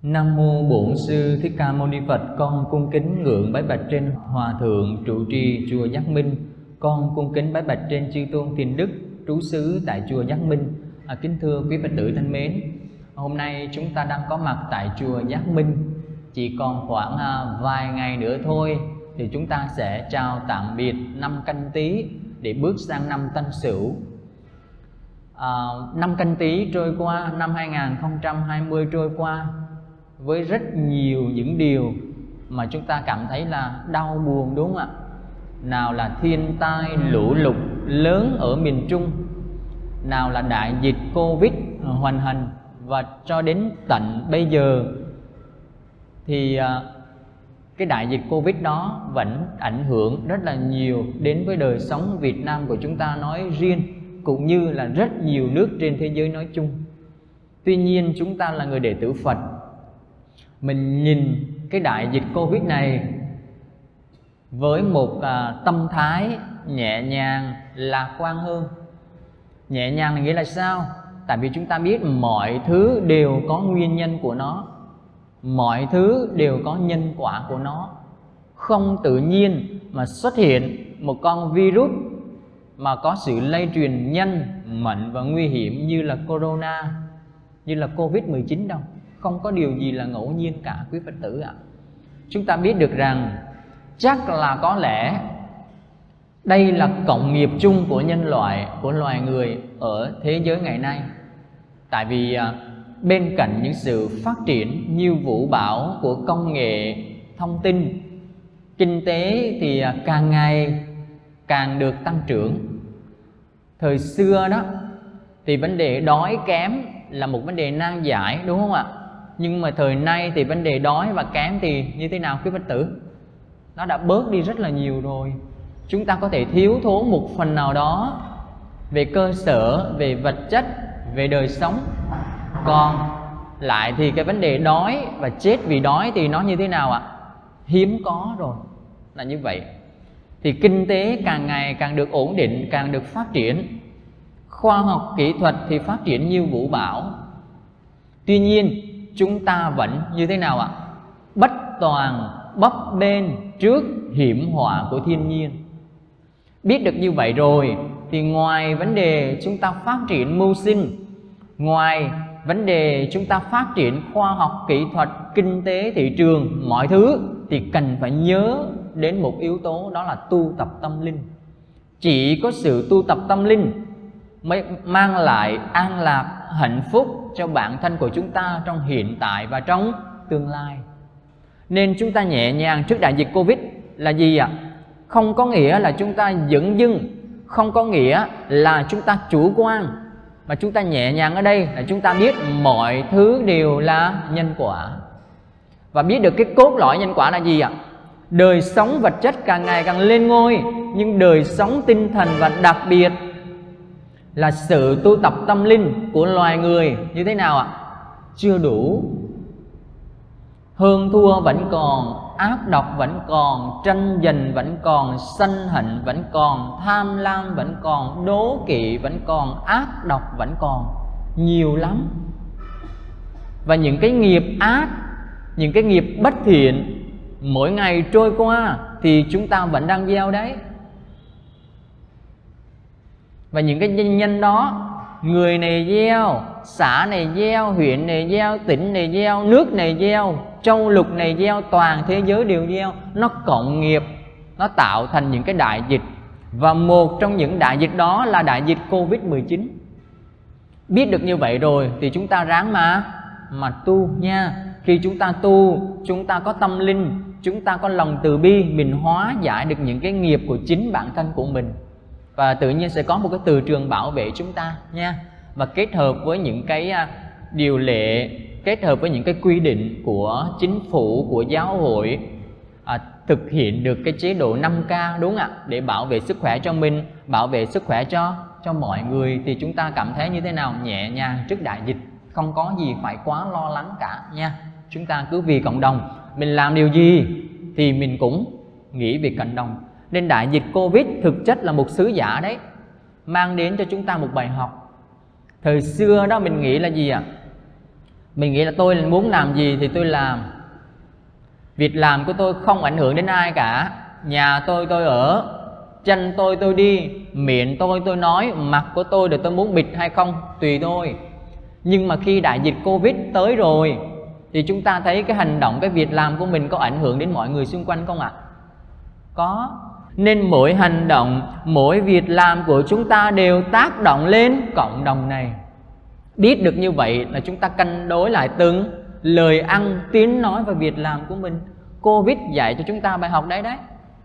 Nam mô Bổn Sư Thích Ca Mâu Ni Phật. Con cung kính ngưỡng bái bạch trên Hòa thượng trụ trì chùa Giác Minh. Con cung kính bái bạch trên chư tôn thiền đức trú xứ tại chùa Giác Minh. Kính thưa quý Phật tử thân mến, hôm nay chúng ta đang có mặt tại chùa Giác Minh. Chỉ còn khoảng vài ngày nữa thôi thì chúng ta sẽ chào tạm biệt năm Canh Tý để bước sang năm Tân Sửu. Năm Canh Tý trôi qua, năm 2020 trôi qua với rất nhiều những điều mà chúng ta cảm thấy là đau buồn, đúng không ạ? Nào là thiên tai lũ lụt lớn ở miền Trung, nào là đại dịch Covid hoành hành, và cho đến tận bây giờ thì cái đại dịch Covid đó vẫn ảnh hưởng rất là nhiều đến với đời sống Việt Nam của chúng ta nói riêng, cũng như là rất nhiều nước trên thế giới nói chung. Tuy nhiên chúng ta là người đệ tử Phật, mình nhìn cái đại dịch Covid này với một tâm thái nhẹ nhàng, lạc quan hơn. Nhẹ nhàng là nghĩa là sao? Tại vì chúng ta biết mọi thứ đều có nguyên nhân của nó, mọi thứ đều có nhân quả của nó. Không tự nhiên mà xuất hiện một con virus mà có sự lây truyền nhanh, mạnh và nguy hiểm như là Corona, như là Covid-19 đâu. Không có điều gì là ngẫu nhiên cả quý Phật tử ạ. Chúng ta biết được rằng chắc là có lẽ đây là cộng nghiệp chung của nhân loại, của loài người ở thế giới ngày nay. Tại vì bên cạnh những sự phát triển như vũ bão của công nghệ thông tin, kinh tế thì càng ngày càng được tăng trưởng. Thời xưa đó thì vấn đề đói kém là một vấn đề nan giải, đúng không ạ? Nhưng mà thời nay thì vấn đề đói và kém thì như thế nào quý Phật tử? Nó đã bớt đi rất là nhiều rồi. Chúng ta có thể thiếu thốn một phần nào đó về cơ sở, về vật chất, về đời sống. Còn lại thì cái vấn đề đói và chết vì đói thì nó như thế nào ạ? Hiếm có rồi. Là như vậy. Thì kinh tế càng ngày càng được ổn định, càng được phát triển. Khoa học kỹ thuật thì phát triển như vũ bão. Tuy nhiên chúng ta vẫn như thế nào ạ? Bất toàn, bấp bênh trước hiểm họa của thiên nhiên. Biết được như vậy rồi thì ngoài vấn đề chúng ta phát triển mưu sinh, ngoài vấn đề chúng ta phát triển khoa học kỹ thuật, kinh tế, thị trường, mọi thứ, thì cần phải nhớ đến một yếu tố, đó là tu tập tâm linh. Chỉ có sự tu tập tâm linh mới mang lại an lạc, hạnh phúc cho bản thân của chúng ta trong hiện tại và trong tương lai. Nên chúng ta nhẹ nhàng trước đại dịch Covid là gì ạ? Không có nghĩa là chúng ta dửng dưng, không có nghĩa là chúng ta chủ quan, mà chúng ta nhẹ nhàng ở đây là chúng ta biết mọi thứ đều là nhân quả. Và biết được cái cốt lõi nhân quả là gì ạ? Đời sống vật chất càng ngày càng lên ngôi, nhưng đời sống tinh thần và đặc biệt là sự tu tập tâm linh của loài người như thế nào ạ? Chưa đủ. Hơn thua vẫn còn, ác độc vẫn còn, tranh giành vẫn còn, sân hận vẫn còn, tham lam vẫn còn, đố kỵ vẫn còn, ác độc vẫn còn, nhiều lắm. Và những cái nghiệp ác, những cái nghiệp bất thiện mỗi ngày trôi qua thì chúng ta vẫn đang gieo đấy. Và những cái nhân đó, người này gieo, xã này gieo, huyện này gieo, tỉnh này gieo, nước này gieo, châu lục này gieo, toàn thế giới đều gieo. Nó cộng nghiệp, nó tạo thành những cái đại dịch. Và một trong những đại dịch đó là đại dịch Covid-19. Biết được như vậy rồi thì chúng ta ráng mà tu nha. Khi chúng ta tu, chúng ta có tâm linh, chúng ta có lòng từ bi, mình hóa giải được những cái nghiệp của chính bản thân của mình. Và tự nhiên sẽ có một cái từ trường bảo vệ chúng ta nha. Và kết hợp với những cái điều lệ, kết hợp với những cái quy định của chính phủ, của giáo hội, thực hiện được cái chế độ 5K, đúng ạ, để bảo vệ sức khỏe cho mình, bảo vệ sức khỏe cho mọi người, thì chúng ta cảm thấy như thế nào? Nhẹ nhàng trước đại dịch, không có gì phải quá lo lắng cả nha. Chúng ta cứ vì cộng đồng, mình làm điều gì thì mình cũng nghĩ về cộng đồng. Nên đại dịch Covid thực chất là một sứ giả đấy, mang đến cho chúng ta một bài học. Thời xưa đó mình nghĩ là gì ạ? Mình nghĩ là tôi muốn làm gì thì tôi làm. Việc làm của tôi không ảnh hưởng đến ai cả. Nhà tôi ở, chân tôi đi, miệng tôi nói, mặt của tôi để tôi muốn bịt hay không tùy tôi. Nhưng mà khi đại dịch Covid tới rồi thì chúng ta thấy cái hành động, cái việc làm của mình có ảnh hưởng đến mọi người xung quanh không ạ? Có. Nên mỗi hành động, mỗi việc làm của chúng ta đều tác động lên cộng đồng này. Biết được như vậy là chúng ta cân đối lại từng lời ăn, tiếng nói và việc làm của mình. Covid dạy cho chúng ta bài học đấy.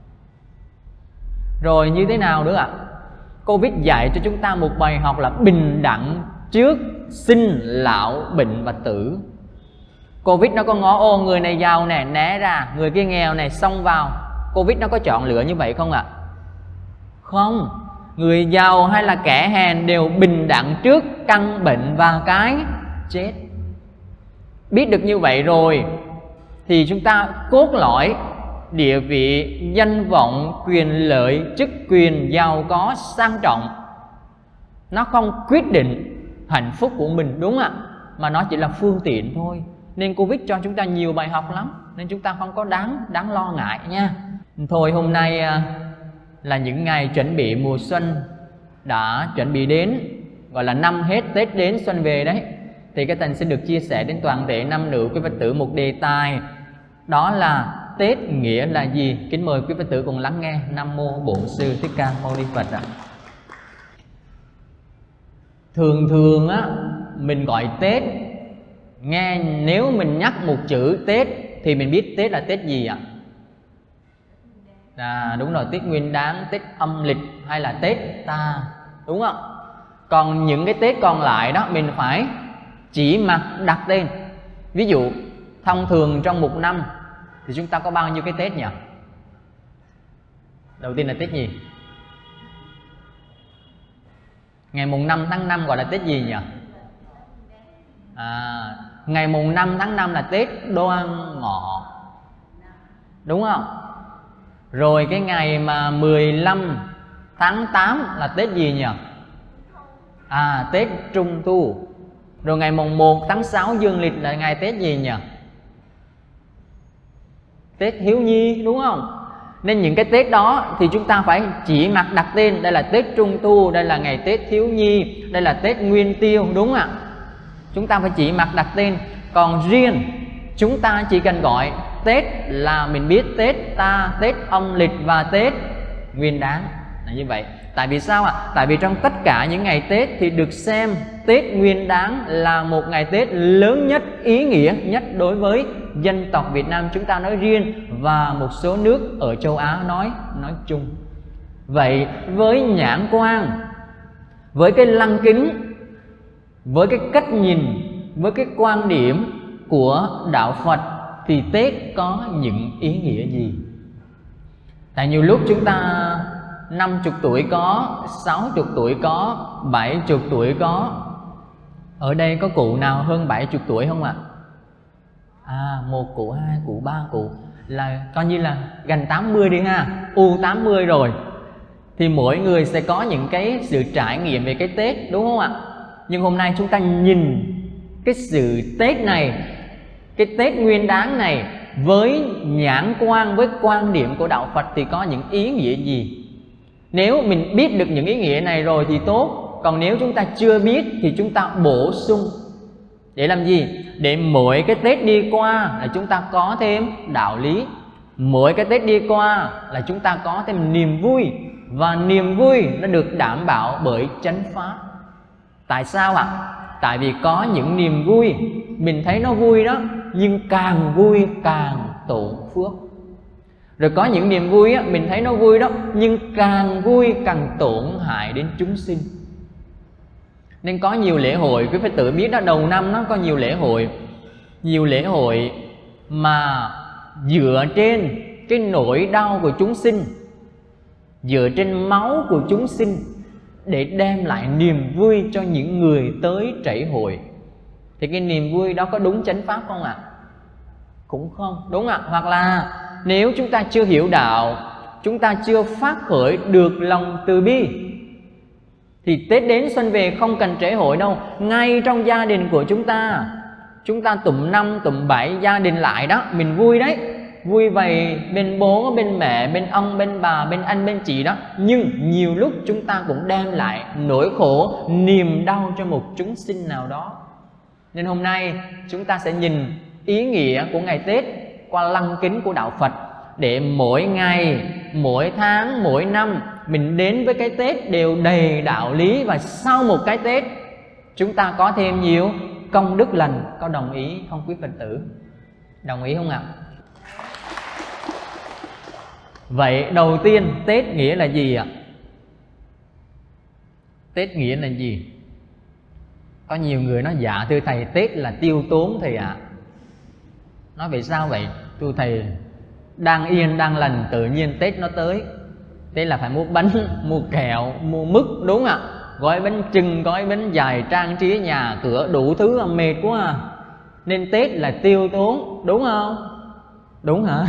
Rồi như thế nào nữa ạ? Covid dạy cho chúng ta một bài học là bình đẳng trước sinh, lão, bệnh và tử. Covid nó có ngó người này giàu nè né ra, người kia nghèo này xông vào. Covid nó có chọn lựa như vậy không ạ? Không. Người giàu hay là kẻ hèn đều bình đẳng trước căn bệnh và cái chết. Biết được như vậy rồi thì chúng ta cốt lõi địa vị, danh vọng, quyền lợi, chức quyền, giàu có, sang trọng nó không quyết định hạnh phúc của mình, đúng ạ, mà nó chỉ là phương tiện thôi. Nên Covid cho chúng ta nhiều bài học lắm, nên chúng ta không có đáng lo ngại nha. Thôi hôm nay là những ngày chuẩn bị mùa xuân đã chuẩn bị đến, gọi là năm hết Tết đến xuân về đấy. Thì cái Thành xin được chia sẻ đến toàn thể nam nữ quý Phật tử một đề tài, đó là Tết nghĩa là gì? Kính mời quý Phật tử cùng lắng nghe. Nam mô Bổn Sư Thích Ca Mâu Ni Phật ạ. Thường á mình gọi Tết, nghe nếu mình nhắc một chữ Tết thì mình biết Tết là Tết gì ạ? Đúng rồi, Tết Nguyên Đán, Tết âm lịch hay là Tết ta, đúng không? Còn những cái Tết còn lại đó mình phải chỉ mặc đặt tên. Ví dụ thông thường trong một năm thì chúng ta có bao nhiêu cái Tết nhỉ? Đầu tiên là Tết gì? Ngày mùng 5 tháng 5 gọi là Tết gì nhỉ? Ngày mùng 5 tháng 5 là Tết Đoan Ngọ, đúng không? Rồi cái ngày mà 15 tháng 8 là Tết gì nhỉ? Tết Trung Thu. Rồi ngày mùng 1 tháng 6 dương lịch là ngày Tết gì nhỉ? Tết Hiếu Nhi, đúng không? Nên những cái Tết đó thì chúng ta phải chỉ mặc đặt tên. Đây là Tết Trung Thu, đây là ngày Tết Thiếu Nhi, đây là Tết Nguyên Tiêu, đúng ạ? Chúng ta phải chỉ mặc đặt tên. Còn riêng chúng ta chỉ cần gọi Tết là mình biết Tết ta, Tết âm lịch và Tết Nguyên Đán là như vậy. Tại vì sao ạ? Tại vì trong tất cả những ngày Tết thì được xem Tết Nguyên Đán là một ngày Tết lớn nhất, ý nghĩa nhất đối với dân tộc Việt Nam chúng ta nói riêng và một số nước ở châu Á nói chung. Vậy với nhãn quan, với cái lăng kính, với cái cách nhìn, với cái quan điểm của đạo Phật thì Tết có những ý nghĩa gì? Tại nhiều lúc chúng ta 50 tuổi có, 60 tuổi có, 70 tuổi có. Ở đây có cụ nào hơn 70 tuổi không ạ? Một cụ, hai cụ, ba cụ là coi như là gần 80 đi ha, U80 rồi. Thì mỗi người sẽ có những cái sự trải nghiệm về cái Tết, đúng không ạ? Nhưng hôm nay chúng ta nhìn cái sự Tết này, cái Tết Nguyên Đán này với nhãn quan, với quan điểm của đạo Phật thì có những ý nghĩa gì? Nếu mình biết được những ý nghĩa này rồi thì tốt. Còn nếu chúng ta chưa biết thì chúng ta bổ sung. Để làm gì? Để mỗi cái Tết đi qua là chúng ta có thêm đạo lý. Mỗi cái Tết đi qua là chúng ta có thêm niềm vui. Và niềm vui nó được đảm bảo bởi chánh pháp. Tại sao ạ? Tại vì có những niềm vui mình thấy nó vui đó, nhưng càng vui càng tổn phước. Rồi có những niềm vui á, mình thấy nó vui đó, nhưng càng vui càng tổn hại đến chúng sinh. Nên có nhiều lễ hội, quý Phật tử biết đó, đầu năm nó có nhiều lễ hội mà dựa trên cái nỗi đau của chúng sinh, dựa trên máu của chúng sinh để đem lại niềm vui cho những người tới trảy hội. Thì cái niềm vui đó có đúng chánh pháp không ạ? Cũng không, đúng ạ. Hoặc là nếu chúng ta chưa hiểu đạo, chúng ta chưa phát khởi được lòng từ bi, thì Tết đến xuân về không cần trễ hội đâu. Ngay trong gia đình của chúng chúng ta tụm 5, tụm 7 gia đình lại đó, mình vui đấy, vui vậy bên bố, bên mẹ, bên ông, bên bà, bên anh, bên chị đó. Nhưng nhiều lúc chúng ta cũng đem lại nỗi khổ, niềm đau cho một chúng sinh nào đó. Nên hôm nay chúng ta sẽ nhìn ý nghĩa của ngày Tết qua lăng kính của đạo Phật, để mỗi ngày, mỗi tháng, mỗi năm mình đến với cái Tết đều đầy đạo lý. Và sau một cái Tết chúng ta có thêm nhiều công đức lành. Có đồng ý không quý Phật tử? Đồng ý không ạ? Vậy đầu tiên Tết nghĩa là gì ạ? Tết nghĩa là gì? Có nhiều người nói dạ thưa thầy, Tết là tiêu tốn thầy ạ. Nói vậy sao vậy? Thưa thầy, đang yên đang lành tự nhiên Tết nó tới. Thế là phải mua bánh, mua kẹo, mua mứt, đúng ạ? Gói bánh chưng, gói bánh dài, trang trí nhà cửa đủ thứ, mệt quá à. Nên Tết là tiêu tốn, đúng không? Đúng hả?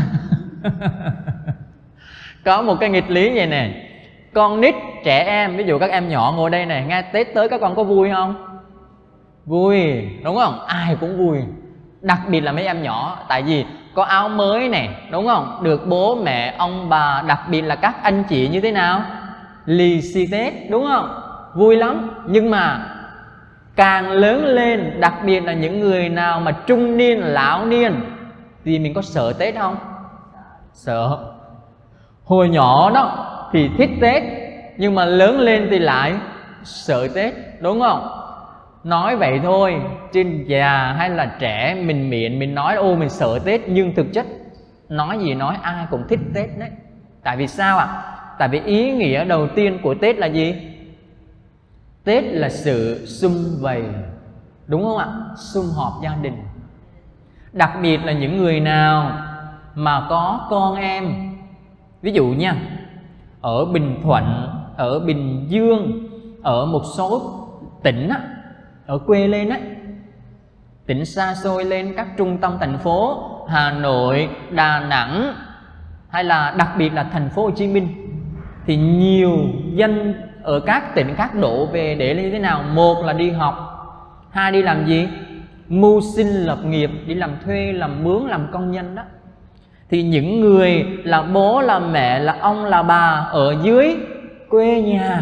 Có một cái nghịch lý vậy nè, con nít, trẻ em, ví dụ các em nhỏ ngồi đây này, nghe Tết tới các con có vui không? Vui, đúng không? Ai cũng vui. Đặc biệt là mấy em nhỏ, tại vì có áo mới này, đúng không? Được bố mẹ, ông bà, đặc biệt là các anh chị như thế nào? Lì xì Tết, đúng không? Vui lắm. Nhưng mà càng lớn lên, đặc biệt là những người nào mà trung niên, lão niên, thì mình có sợ Tết không? Sợ. Hồi nhỏ đó thì thích Tết, nhưng mà lớn lên thì lại sợ Tết, đúng không? Nói vậy thôi, trên già hay là trẻ mình miệng mình nói ô mình sợ Tết, nhưng thực chất nói gì nói ai cũng thích Tết đấy. Tại vì sao ạ? Tại vì ý nghĩa đầu tiên của Tết là gì? Tết là sự sum vầy, đúng không ạ? Sum họp gia đình. Đặc biệt là những người nào mà có con em, ví dụ nha, ở Bình Thuận, ở Bình Dương, ở một số tỉnh á, ở quê lên á, tỉnh xa xôi lên các trung tâm thành phố, Hà Nội, Đà Nẵng, hay là đặc biệt là thành phố Hồ Chí Minh, thì nhiều dân ở các tỉnh khác đổ về để như thế nào? Một là đi học, hai đi làm gì? Mưu sinh lập nghiệp, đi làm thuê, làm mướn, làm công nhân đó. Thì những người là bố, là mẹ, là ông, là bà ở dưới quê nhà,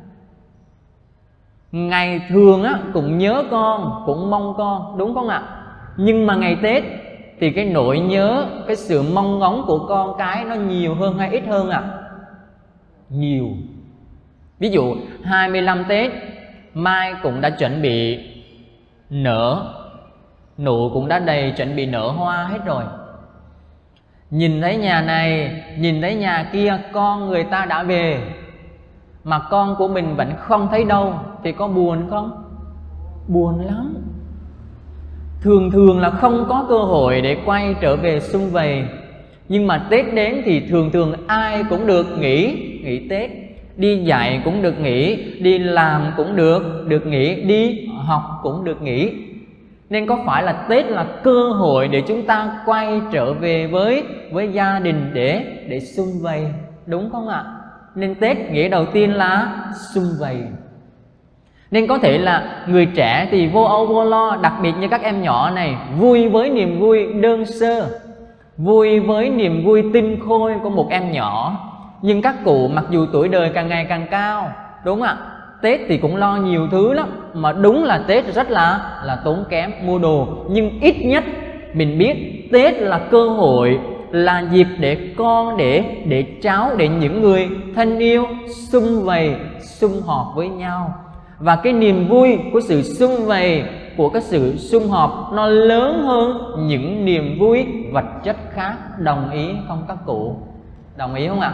ngày thường á cũng nhớ con, cũng mong con, đúng không ạ? Nhưng mà ngày Tết thì cái nỗi nhớ, cái sự mong ngóng của con cái nó nhiều hơn hay ít hơn ạ? Nhiều. Ví dụ 25 Tết, mai cũng đã chuẩn bị nở, nụ cũng đã đầy chuẩn bị nở hoa hết rồi. Nhìn thấy nhà này, nhìn thấy nhà kia, con người ta đã về mà con của mình vẫn không thấy đâu, thì có buồn không? Buồn lắm. Thường thường là không có cơ hội để quay trở về sum vầy. Nhưng mà Tết đến thì thường thường ai cũng được nghỉ Tết. Đi dạy cũng được nghỉ, đi làm cũng được nghỉ, đi học cũng được nghỉ. Nên có phải là Tết là cơ hội để chúng ta quay trở về với gia đình để sum vầy, đúng không ạ? Nên Tết nghĩa đầu tiên là sum vầy. Nên có thể là người trẻ thì vô âu vô lo, đặc biệt như các em nhỏ này, vui với niềm vui đơn sơ, vui với niềm vui tinh khôi của một em nhỏ. Nhưng các cụ mặc dù tuổi đời càng ngày càng cao, đúng không ạ? Tết thì cũng lo nhiều thứ lắm, mà đúng là Tết rất là tốn kém mua đồ. Nhưng ít nhất mình biết Tết là cơ hội, là dịp để con, để cháu, để những người thân yêu sum vầy, sum họp với nhau. Và cái niềm vui của sự sum vầy, của cái sự sum họp nó lớn hơn những niềm vui vật chất khác. Đồng ý không các cụ? Đồng ý không ạ?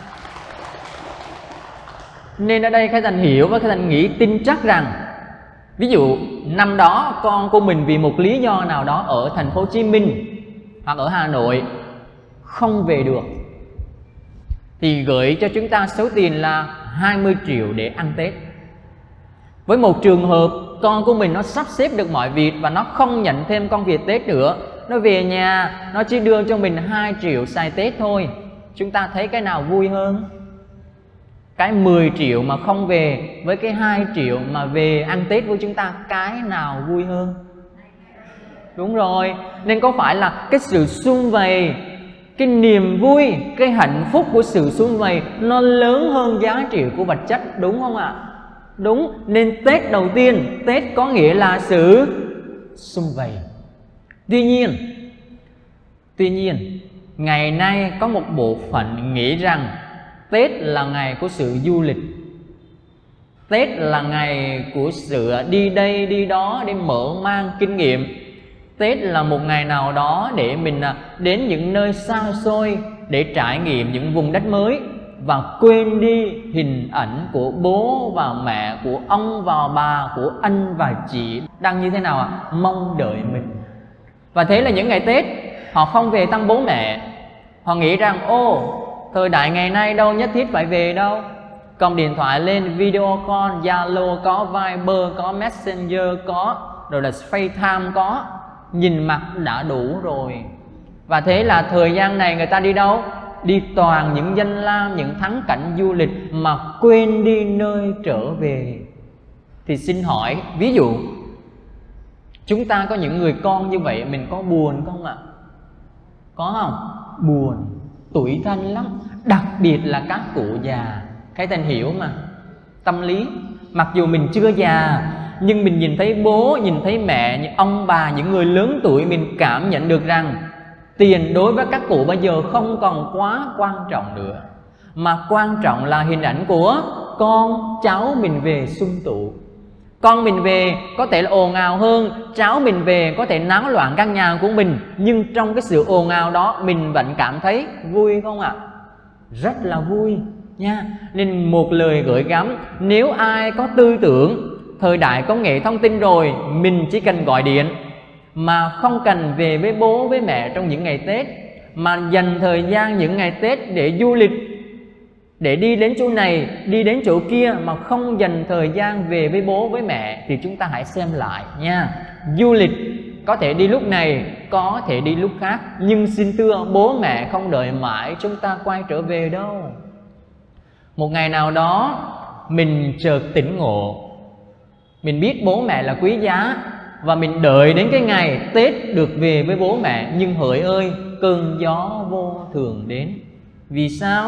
Nên ở đây Khải Thành hiểu và Khải Thành nghĩ tin chắc rằng, ví dụ năm đó con của mình vì một lý do nào đó ở thành phố Hồ Chí Minh hoặc ở Hà Nội không về được, thì gửi cho chúng ta số tiền là 20 triệu để ăn Tết. Với một trường hợp con của mình nó sắp xếp được mọi việc và nó không nhận thêm công việc Tết nữa, nó về nhà nó chỉ đưa cho mình 2 triệu xài Tết thôi, chúng ta thấy cái nào vui hơn? Cái 10 triệu mà không về với cái 2 triệu mà về ăn Tết với chúng ta, cái nào vui hơn? Đúng rồi, nên có phải là cái sự sum vầy, cái niềm vui, cái hạnh phúc của sự sum vầy nó lớn hơn giá trị của vật chất, đúng không ạ? Đúng, nên Tết đầu tiên, Tết có nghĩa là sự sum vầy. Tuy nhiên, ngày nay có một bộ phận nghĩ rằng Tết là ngày của sự du lịch, Tết là ngày của sự đi đây đi đó để mở mang kinh nghiệm, Tết là một ngày nào đó để mình đến những nơi xa xôi để trải nghiệm những vùng đất mới và quên đi hình ảnh của bố và mẹ, của ông và bà, của anh và chị đang như thế nào ạ? Mong đợi mình. Và thế là những ngày Tết họ không về thăm bố mẹ. Họ nghĩ rằng thời đại ngày nay đâu nhất thiết phải về đâu. Cầm điện thoại lên video call, Zalo có, Viber có, Messenger có, rồi là FaceTime có, nhìn mặt đã đủ rồi. Và thế là thời gian này người ta đi đâu? Đi toàn những danh lam, những thắng cảnh du lịch mà quên đi nơi trở về. Thì xin hỏi, ví dụ chúng ta có những người con như vậy, mình có buồn không ạ? Có không? Buồn, tủi thân lắm. Đặc biệt là các cụ già. Cái Thành hiểu mà, tâm lý. Mặc dù mình chưa già, nhưng mình nhìn thấy bố, nhìn thấy mẹ, những ông bà, những người lớn tuổi, mình cảm nhận được rằng tiền đối với các cụ bây giờ không còn quá quan trọng nữa, mà quan trọng là hình ảnh của con cháu mình về sum tụ. Con mình về có thể là ồn ào hơn, cháu mình về có thể náo loạn căn nhà của mình, nhưng trong cái sự ồn ào đó mình vẫn cảm thấy vui không ạ? Rất là vui nha. Nên một lời gửi gắm, nếu ai có tư tưởng thời đại công nghệ thông tin rồi, mình chỉ cần gọi điện mà không cần về với bố với mẹ trong những ngày Tết, mà dành thời gian những ngày Tết để du lịch, để đi đến chỗ này, đi đến chỗ kia, mà không dành thời gian về với bố với mẹ, thì chúng ta hãy xem lại nha. Du lịch có thể đi lúc này, có thể đi lúc khác, nhưng xin thưa bố mẹ không đợi mãi chúng ta quay trở về đâu. Một ngày nào đó mình chợt tỉnh ngộ, mình biết bố mẹ là quý giá, và mình đợi đến cái ngày Tết được về với bố mẹ. Nhưng hỡi ơi, cơn gió vô thường đến. Vì sao?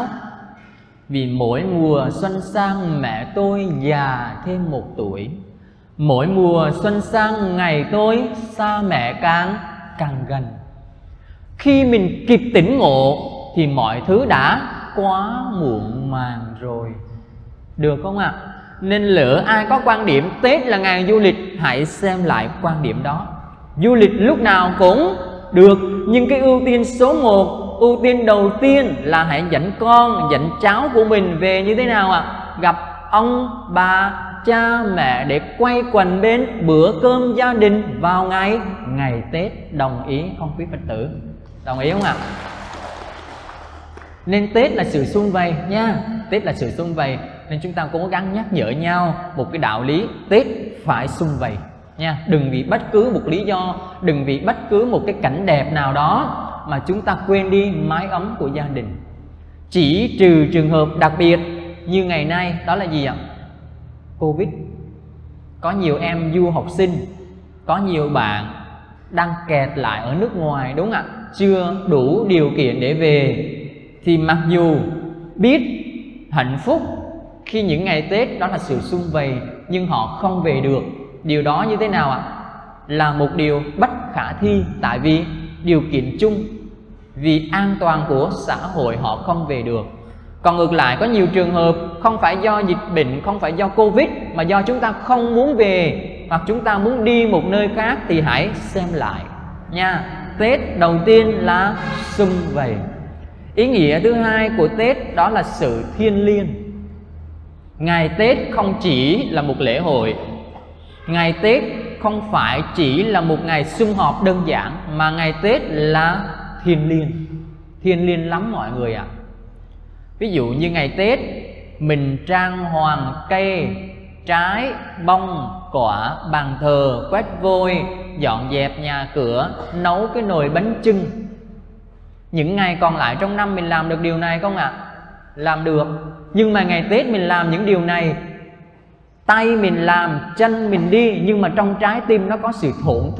Vì mỗi mùa xuân sang mẹ tôi già thêm 1 tuổi. Mỗi mùa xuân sang ngày tôi xa mẹ càng gần. Khi mình kịp tỉnh ngộ thì mọi thứ đã quá muộn màng rồi. Được không ạ? Nên lỡ ai có quan điểm Tết là ngày du lịch, hãy xem lại quan điểm đó. Du lịch lúc nào cũng được, nhưng cái ưu tiên số 1, ưu tiên đầu tiên là hãy dẫn con, dẫn cháu của mình về như thế nào ạ? Gặp ông, bà, cha, mẹ để quay quần bên bữa cơm gia đình vào ngày Tết. Đồng ý không quý Phật tử? Đồng ý không ạ? Nên Tết là sự sum vầy nha. Tết là sự sum vầy, nên chúng ta cố gắng nhắc nhở nhau một cái đạo lý Tết phải sum vầy nha. Đừng vì bất cứ một lý do, đừng vì bất cứ một cái cảnh đẹp nào đó mà chúng ta quên đi mái ấm của gia đình. Chỉ trừ trường hợp đặc biệt như ngày nay, đó là gì ạ? Covid. Có nhiều em du học sinh, có nhiều bạn đang kẹt lại ở nước ngoài, đúng ạ, chưa đủ điều kiện để về, thì mặc dù biết hạnh phúc khi những ngày Tết đó là sự sum vầy, nhưng họ không về được. Điều đó như thế nào ạ? Là một điều bất khả thi. Tại vì điều kiện chung, vì an toàn của xã hội họ không về được. Còn ngược lại, có nhiều trường hợp không phải do dịch bệnh, không phải do Covid, mà do chúng ta không muốn về, hoặc chúng ta muốn đi một nơi khác, thì hãy xem lại nha. Tết đầu tiên là sum vầy. Ý nghĩa thứ hai của Tết đó là sự thiêng liêng. Ngày Tết không chỉ là một lễ hội, ngày Tết không phải chỉ là một ngày sum họp đơn giản, mà ngày Tết là thiêng liêng. Thiêng liêng lắm mọi người ạ. Ví dụ như ngày Tết mình trang hoàng cây, trái, bông, quả, bàn thờ, quét vôi, dọn dẹp nhà cửa, nấu cái nồi bánh chưng. Những ngày còn lại trong năm mình làm được điều này không ạ? Làm được. Nhưng mà ngày Tết mình làm những điều này, tay mình làm, chân mình đi, nhưng mà trong trái tim nó có sự thổn thức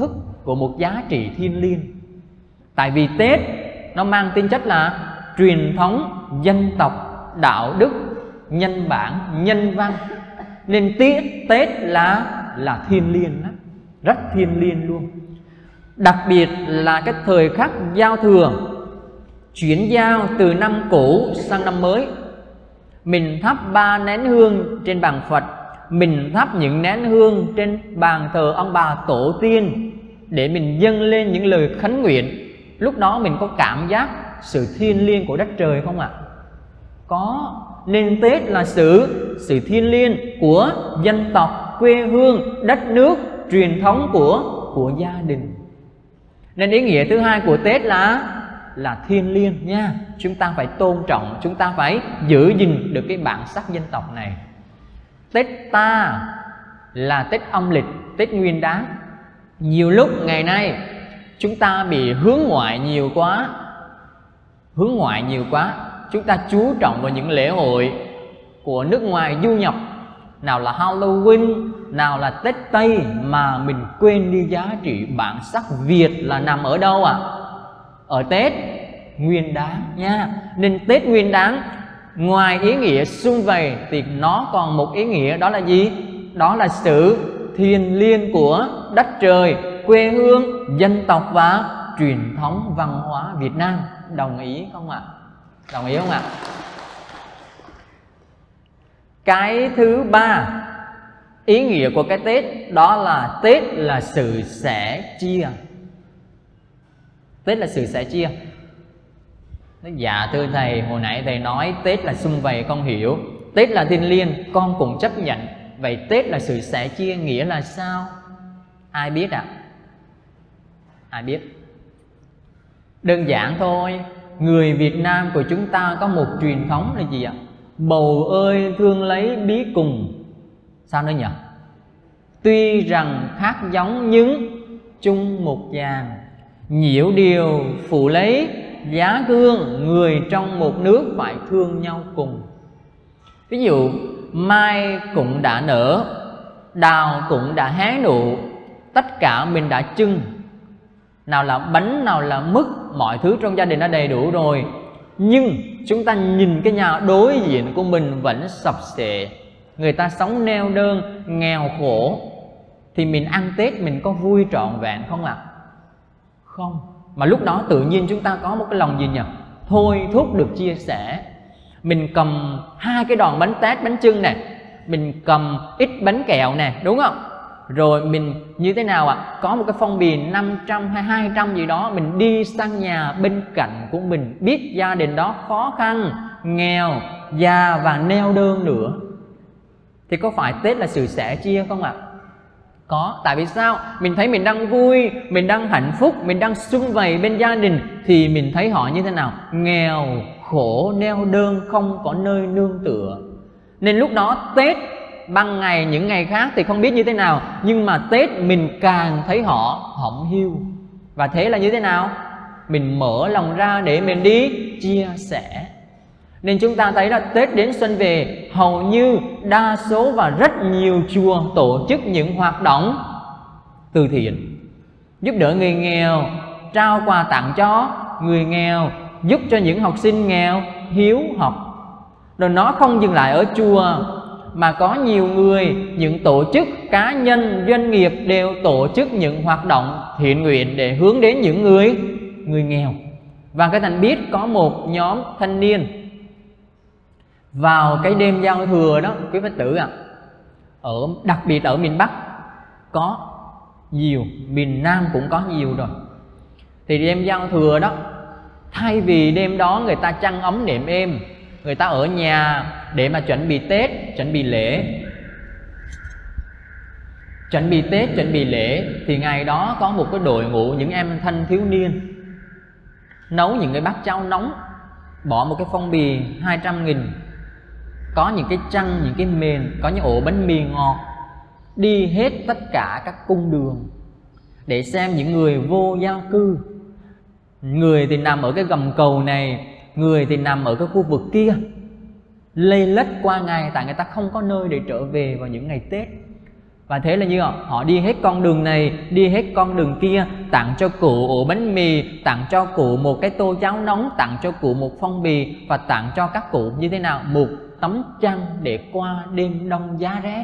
của một giá trị thiêng liêng. Tại vì Tết nó mang tính chất là truyền thống dân tộc, đạo đức, nhân bản, nhân văn, nên Tết là thiêng liêng đó, rất thiêng liêng luôn. Đặc biệt là cái thời khắc giao thừa, chuyển giao từ năm cũ sang năm mới, mình thắp 3 nén hương trên bàn Phật, mình thắp những nén hương trên bàn thờ ông bà tổ tiên để mình dâng lên những lời khấn nguyện. Lúc đó mình có cảm giác sự thiêng liêng của đất trời không ạ? Có. Nên Tết là sự thiêng liêng của dân tộc, quê hương, đất nước, truyền thống của gia đình. Nên ý nghĩa thứ hai của Tết là thiêng liêng nha. Chúng ta phải tôn trọng, chúng ta phải giữ gìn được cái bản sắc dân tộc này. Tết ta là Tết âm lịch, Tết Nguyên Đán. Nhiều lúc ngày nay chúng ta bị hướng ngoại nhiều quá. Chúng ta chú trọng vào những lễ hội của nước ngoài du nhập, nào là Halloween, nào là Tết Tây, mà mình quên đi giá trị bản sắc Việt là nằm ở đâu ạ? Ở Tết Nguyên Đán nha. Nên Tết Nguyên Đán ngoài ý nghĩa sum vầy thì nó còn một ý nghĩa, đó là gì? Đó là sự thiêng liêng của đất trời, quê hương, dân tộc và truyền thống văn hóa Việt Nam. Đồng ý không ạ? Đồng ý không ạ? Cái thứ ba, ý nghĩa của cái Tết đó là Tết là sự sẻ chia. Tết là sự sẻ chia. Dạ thưa thầy, hồi nãy thầy nói Tết là sum vầy, con hiểu. Tết là thiêng liêng, con cũng chấp nhận. Vậy Tết là sự sẻ chia nghĩa là sao? Ai biết ạ? Ai biết? Đơn giản thôi. Người Việt Nam của chúng ta có một truyền thống là gì ạ? Bầu ơi thương lấy bí cùng. Sao nữa nhỉ? Tuy rằng khác giống nhưng chung một dàn, nhiễu điều phụ lấy giá gương, người trong một nước phải thương nhau cùng. Ví dụ mai cũng đã nở, đào cũng đã hé nụ, tất cả mình đã chưng. Nào là bánh, nào là mứt, mọi thứ trong gia đình đã đầy đủ rồi. Nhưng chúng ta nhìn cái nhà đối diện của mình vẫn sập xệ, người ta sống neo đơn, nghèo khổ, thì mình ăn Tết mình có vui trọn vẹn không ạ? Không. Mà lúc đó tự nhiên chúng ta có một cái lòng gì nhỉ? Thôi thúc được chia sẻ. Mình cầm 2 cái đòn bánh tét, bánh chưng này, mình cầm ít bánh kẹo này, đúng không? Rồi mình như thế nào ạ? Có một cái phong bì 500 hay 200 gì đó, mình đi sang nhà bên cạnh của mình, biết gia đình đó khó khăn, nghèo, già và neo đơn nữa, thì có phải Tết là sự sẻ chia không ạ? Có. Tại vì sao? Mình thấy mình đang vui, mình đang hạnh phúc, mình đang sum vầy bên gia đình, thì mình thấy họ như thế nào? Nghèo, khổ, neo đơn, không có nơi nương tựa. Nên lúc đó Tết, ban ngày những ngày khác thì không biết như thế nào, nhưng mà Tết mình càng thấy họ hõm hiu. Và thế là như thế nào? Mình mở lòng ra để mình đi chia sẻ. Nên chúng ta thấy là Tết đến xuân về, hầu như đa số và rất nhiều chùa tổ chức những hoạt động từ thiện, giúp đỡ người nghèo, trao quà tặng cho người nghèo, giúp cho những học sinh nghèo hiếu học. Rồi nó không dừng lại ở chùa, mà có nhiều người, những tổ chức, cá nhân, doanh nghiệp đều tổ chức những hoạt động thiện nguyện để hướng đến những người nghèo. Và các thành biết có một nhóm thanh niên vào cái đêm giao thừa đó, quý Phật tử ạ, đặc biệt ở miền Bắc có nhiều, miền Nam cũng có nhiều rồi. Thì đêm giao thừa đó, thay vì đêm đó người ta chăn ấm nệm êm, người ta ở nhà để mà chuẩn bị Tết, chuẩn bị lễ. Chuẩn bị Tết, chuẩn bị lễ, thì ngày đó có một cái đội ngũ những em thanh thiếu niên nấu những cái bát cháo nóng, bỏ một cái phong bì 200.000, có những cái chăn, những cái mền, có những ổ bánh mì ngọt, đi hết tất cả các cung đường để xem những người vô gia cư. Người thì nằm ở cái gầm cầu này, người thì nằm ở cái khu vực kia, lây lết qua ngày, tại người ta không có nơi để trở về vào những ngày Tết. Và thế là như họ đi hết con đường này, đi hết con đường kia, tặng cho cụ ổ bánh mì, tặng cho cụ một cái tô cháo nóng, tặng cho cụ một phong bì, và tặng cho các cụ như thế nào? Một tấm chăn để qua đêm đông giá rét.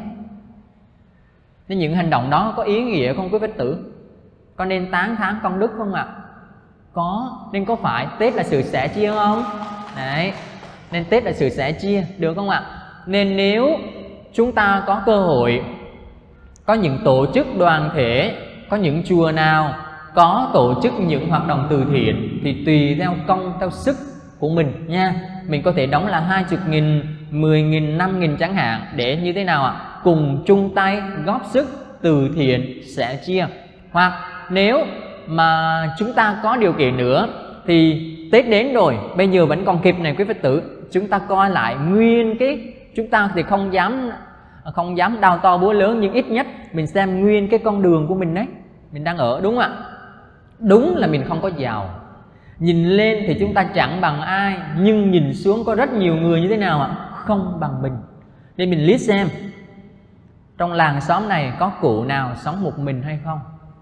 Nên những hành động đó có ý nghĩa không quý Phật tử? Có nên tán thán công đức không ạ? Có. Nên có phải Tết là sự sẻ chia không? Đấy. Nên Tết là sự sẻ chia, được không ạ? Nên nếu chúng ta có cơ hội, có những tổ chức đoàn thể, có những chùa nào có tổ chức những hoạt động từ thiện thì tùy theo công, theo sức của mình nha. Mình có thể đóng là 20.000, 10.000, 5.000 chẳng hạn, để như thế nào ạ? Cùng chung tay góp sức từ thiện sẻ chia. Hoặc nếu mà chúng ta có điều kiện nữa thì Tết đến rồi, bây giờ vẫn còn kịp này quý Phật tử, chúng ta coi lại nguyên cái, chúng ta thì không dám đào to búa lớn, nhưng ít nhất mình xem nguyên cái con đường của mình đấy, mình đang ở, đúng không ạ? Đúng là mình không có giàu, nhìn lên thì chúng ta chẳng bằng ai, nhưng nhìn xuống có rất nhiều người như thế nào ạ? Không bằng mình. Nên mình list xem trong làng xóm này có cụ nào sống một mình hay không,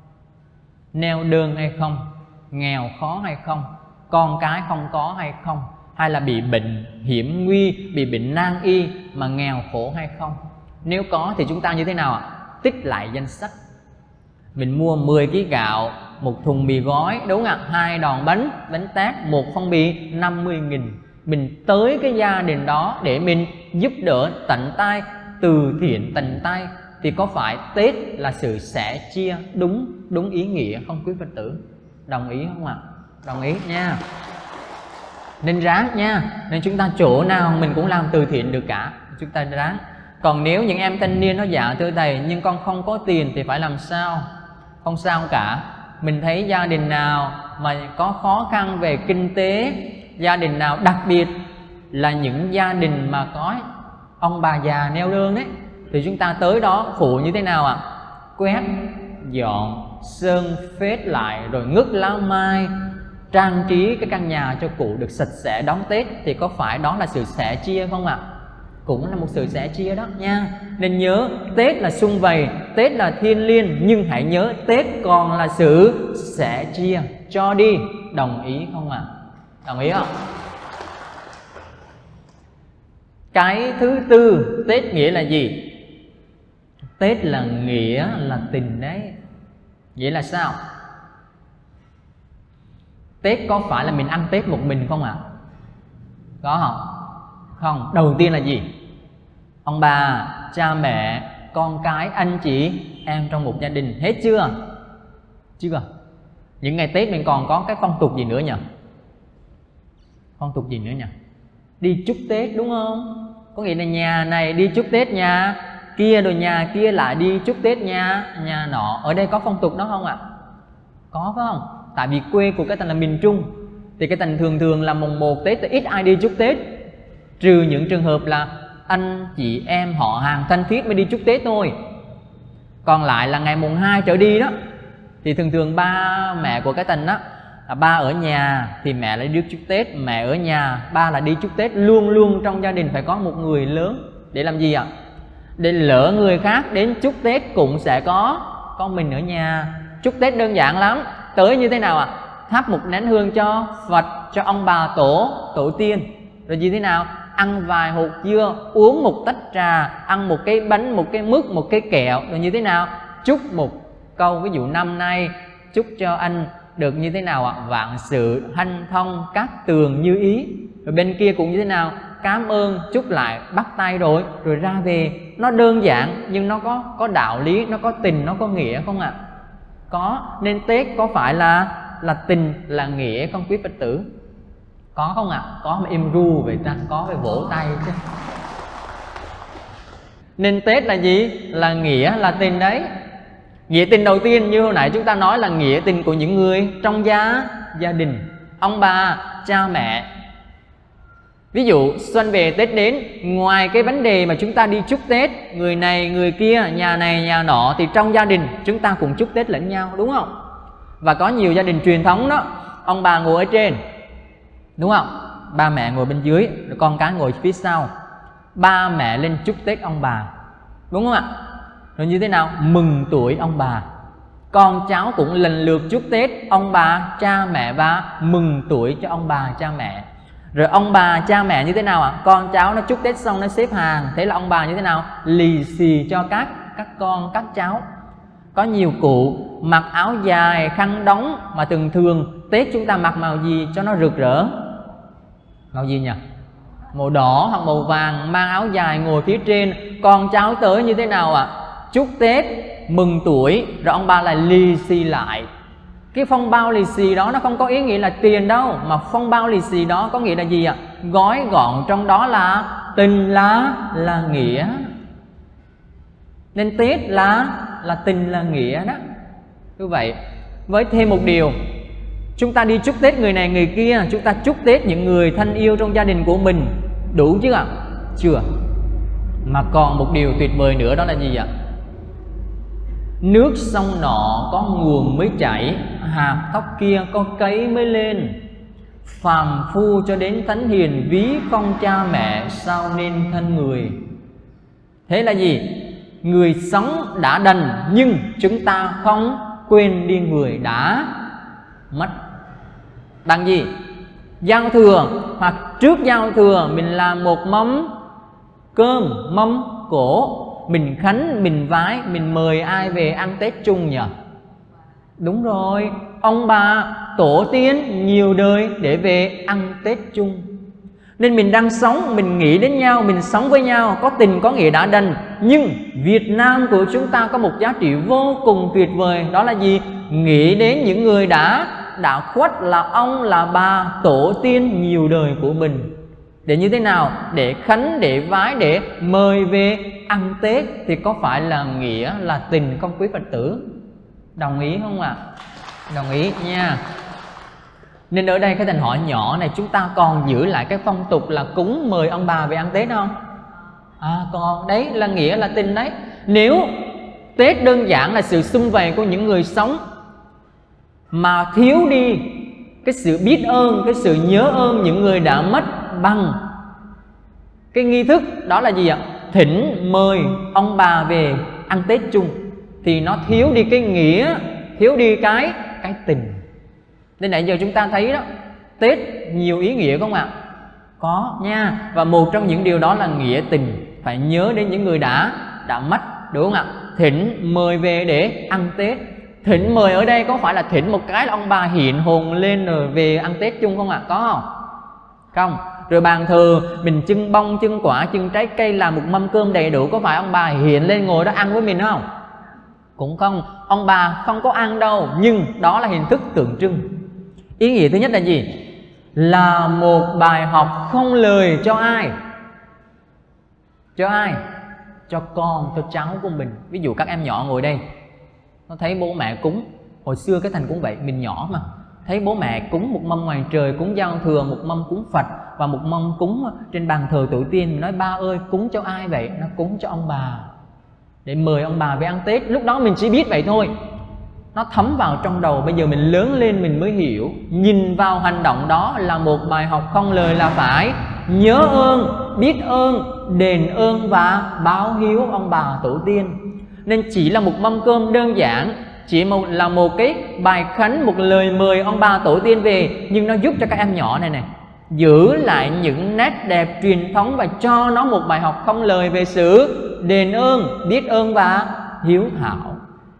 neo đơn hay không, nghèo khó hay không, con cái không có hay không, hay là bị bệnh hiểm nguy, bị bệnh nan y mà nghèo khổ hay không. Nếu có thì chúng ta như thế nào ạ? Tích lại danh sách. Mình mua 10 kg gạo, một thùng mì gói, đúng không ạ? 2 đòn bánh tét, một phong bì 50.000. Mình tới cái gia đình đó để mình giúp đỡ tận tay, từ thiện tận tay, thì có phải Tết là sự sẻ chia đúng ý nghĩa không quý Phật tử? Đồng ý không ạ? Đồng ý nha. Nên ráng nha. Nên chúng ta chỗ nào mình cũng làm từ thiện được cả, chúng ta ráng. Còn nếu những em thanh niên nó dạ thưa thầy, nhưng con không có tiền thì phải làm sao? Không sao cả. Mình thấy gia đình nào mà có khó khăn về kinh tế, gia đình nào đặc biệt là những gia đình mà có ông bà già neo đơn đấy, thì chúng ta tới đó phụ như thế nào ạ? Quét, dọn, sơn phết lại, rồi ngứt lá mai, trang trí cái căn nhà cho cụ được sạch sẽ đón Tết, thì có phải đó là sự sẻ chia không ạ? Cũng là một sự sẻ chia đó nha. Nên nhớ Tết là sum vầy, Tết là thiêng liêng, nhưng hãy nhớ Tết còn là sự sẻ chia, cho đi. Đồng ý không ạ? Đồng ý không? Cái thứ tư, Tết nghĩa là gì? Tết là nghĩa là tình đấy. Nghĩa là sao? Tết có phải là mình ăn Tết một mình không ạ? Có không? Không. Đầu tiên là gì? Ông bà, cha mẹ, con cái, anh chị, em trong một gia đình. Hết chưa? Chưa. Những ngày Tết mình còn có cái phong tục gì nữa nhỉ? Phong tục gì nữa nhỉ? Đi chúc Tết đúng không? Có nghĩa là nhà này đi chúc Tết nhà kia, rồi nhà kia lại đi chúc Tết nhà nọ. Ở đây có phong tục đó không ạ? Có phải không? Tại vì quê của cái Thành là miền Trung, thì cái Thành thường là mùng 1 Tết thì ít ai đi chúc Tết, trừ những trường hợp là anh chị em họ hàng thân thiết mới đi chúc Tết thôi. Còn lại là ngày mùng 2 trở đi đó, thì thường ba mẹ của cái Thành đó, ba ở nhà thì mẹ lại đi chúc Tết, mẹ ở nhà, ba là đi chúc Tết. Luôn trong gia đình phải có một người lớn. Để làm gì ạ? Để lỡ người khác đến chúc Tết cũng sẽ có mình ở nhà. Chúc Tết đơn giản lắm. Tới như thế nào ạ? Thắp một nén hương cho Phật, cho ông bà tổ tiên. Rồi như thế nào? Ăn vài hột dưa, uống một tách trà, ăn một cái bánh, một cái mứt, một cái kẹo. Rồi như thế nào? Chúc một câu, ví dụ năm nay chúc cho anh được như thế nào ạ? Vạn sự hanh thông, cát tường như ý. Rồi bên kia cũng như thế nào? Cảm ơn, chúc lại, bắt tay rồi ra về. Nó đơn giản nhưng nó có đạo lý, nó có tình, nó có nghĩa không ạ? Có. Nên Tết có phải là tình, là nghĩa không quý Phật tử? Có không ạ? Có mà im ru vậy ta, có phải vỗ tay chứ. Nên Tết là gì? Là nghĩa, là tình đấy. Nghĩa tình đầu tiên như hồi nãy chúng ta nói là nghĩa tình của những người trong gia đình, ông bà, cha mẹ. Ví dụ xuân về Tết đến, ngoài cái vấn đề mà chúng ta đi chúc Tết người này người kia, nhà này nhà nọ, thì trong gia đình chúng ta cùng chúc Tết lẫn nhau, đúng không? Và có nhiều gia đình truyền thống đó, ông bà ngồi ở trên, đúng không? Ba mẹ ngồi bên dưới, rồi con cái ngồi phía sau. Ba mẹ lên chúc Tết ông bà, đúng không ạ? Rồi như thế nào? Mừng tuổi ông bà. Con cháu cũng lần lượt chúc Tết ông bà, cha mẹ và mừng tuổi cho ông bà, cha mẹ. Rồi ông bà, cha mẹ như thế nào ạ? Con cháu nó chúc Tết xong nó xếp hàng. Thế là ông bà như thế nào? Lì xì cho các con, các cháu. Có nhiều cụ mặc áo dài, khăn đóng, mà thường thường Tết chúng ta mặc màu gì cho nó rực rỡ? Màu gì nhỉ? Màu đỏ hoặc màu vàng, mang áo dài ngồi phía trên. Con cháu tới như thế nào ạ? Chúc Tết, mừng tuổi, rồi ông bà lại lì xì lại. Cái phong bao lì xì đó nó không có ý nghĩa là tiền đâu, mà phong bao lì xì đó có nghĩa là gì ạ? Gói gọn trong đó là tình, là nghĩa. Nên Tết là tình, là nghĩa đó. Như vậy, với thêm một điều, chúng ta đi chúc Tết người này người kia, chúng ta chúc Tết những người thân yêu trong gia đình của mình, đủ chứ ạ? Chưa. Mà còn một điều tuyệt vời nữa, đó là gì ạ? Nước sông nọ có nguồn mới chảy, hạt thóc kia có cấy mới lên. Phàm phu cho đến thánh hiền, ví phong cha mẹ sao nên thân người. Thế là gì? Người sống đã đành, nhưng chúng ta không quên đi người đã mất. Bằng gì? Giao thừa hoặc trước giao thừa mình làm một mâm cơm, mâm cỗ, mình khánh, mình vái, mình mời ai về ăn Tết chung nhỉ? Đúng rồi, ông bà, tổ tiên nhiều đời để về ăn Tết chung. Nên mình đang sống, mình nghĩ đến nhau, mình sống với nhau, có tình có nghĩa đã đành. Nhưng Việt Nam của chúng ta có một giá trị vô cùng tuyệt vời, đó là gì? Nghĩ đến những người đã khuất, là ông, là bà, tổ tiên nhiều đời của mình. Để như thế nào? Để khánh, để vái, để mời về ăn Tết. Thì có phải là nghĩa, là tình không quý Phật tử? Đồng ý không ạ? Đồng ý nha. Nên ở đây cái thành hỏi nhỏ này, chúng ta còn giữ lại cái phong tục là cúng mời ông bà về ăn Tết không? Còn. Đấy là nghĩa, là tình đấy. Nếu Tết đơn giản là sự sum vầy của những người sống, mà thiếu đi cái sự biết ơn, cái sự nhớ ơn những người đã mất bằng cái nghi thức đó là gì ạ? Thỉnh mời ông bà về ăn Tết chung, thì nó thiếu đi cái nghĩa, thiếu đi cái tình. Nên nãy giờ chúng ta thấy đó, Tết nhiều ý nghĩa không ạ? Có nha. Và một trong những điều đó là nghĩa tình, phải nhớ đến những người đã mất, đúng không ạ? Thỉnh mời về để ăn Tết. Thỉnh mời ở đây có phải là thỉnh một cái là ông bà hiện hồn lên rồi về ăn Tết chung không ạ? Có không? Không. Rồi bàn thờ mình trưng bông, trưng quả, trưng trái cây, làm một mâm cơm đầy đủ, có phải ông bà hiện lên ngồi đó ăn với mình không? Cũng không. Ông bà không có ăn đâu, nhưng đó là hình thức tượng trưng. Ý nghĩa thứ nhất là gì? Là một bài học không lời cho ai? Cho ai? Cho con, cho cháu của mình. Ví dụ các em nhỏ ngồi đây, nó thấy bố mẹ cúng. Hồi xưa cái Thành cũng vậy, mình nhỏ mà, thấy bố mẹ cúng một mâm ngoài trời, cúng giao thừa, một mâm cúng Phật và một mâm cúng trên bàn thờ tổ tiên. Mình nói ba ơi, cúng cho ai vậy? Nó cúng cho ông bà, để mời ông bà về ăn Tết. Lúc đó mình chỉ biết vậy thôi, nó thấm vào trong đầu. Bây giờ mình lớn lên mình mới hiểu. Nhìn vào hành động đó là một bài học không lời, là phải nhớ ơn, biết ơn, đền ơn và báo hiếu ông bà tổ tiên. Nên chỉ là một mâm cơm đơn giản, chỉ là một cái bài khánh, một lời mời ông bà tổ tiên về, nhưng nó giúp cho các em nhỏ này giữ lại những nét đẹp truyền thống và cho nó một bài học không lời về sự đền ơn, biết ơn và hiếu thảo.